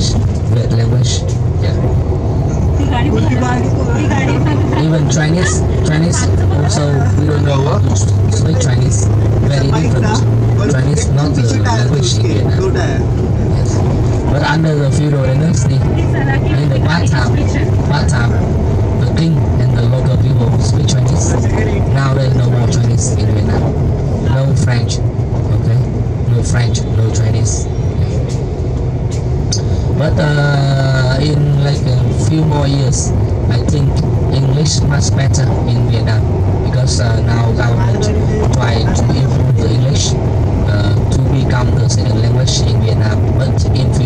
language. Yeah. Even Chinese also we don't know how to speak Chinese. Very different. Chinese not the language in Vietnam. Yes. But under the feudal dynasty, in the Batam, the king and the local people speak Chinese. Now there is no more Chinese in Vietnam. No French. Okay. No French, no Chinese. But in like a few more years, I think English much better in Vietnam because now government trying to improve the English to become the second language in Vietnam. But in